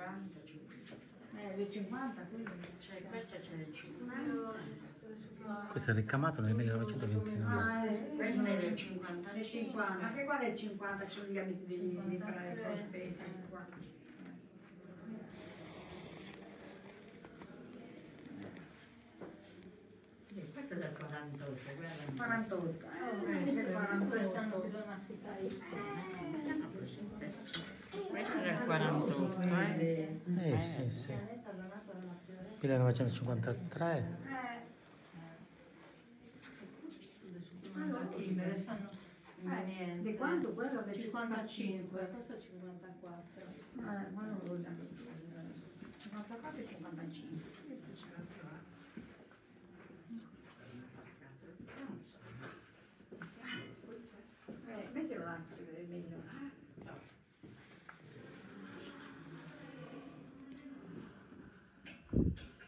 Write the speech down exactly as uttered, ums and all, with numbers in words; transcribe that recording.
cinquanta, cinquanta. Eh, del cinquanta, quindi. Cioè, questo c'è del cinquanta. Questo è ricamato nel millenovecentoventinove. Ah, eh, Questo è del del cinquanta. cinquanta, anche qua del cinquanta ci sono gli abiti di, di fare cose qua. Questo è del quarantotto, guarda. quarantotto, eh, Oh, questo è del Quest'anno quarantotto. bisogna aspettare il Questo è del quarantotto, eh? Eh sì, sì. millenovecentocinquantatré. Eh, adesso hanno eh, di quanto quello del cinquantacinque, questo è cinquantaquattro. Eh, ma non lo voglio cinquantaquattro e cinquantacinque. Eh, mettilo là, si vede meglio. No.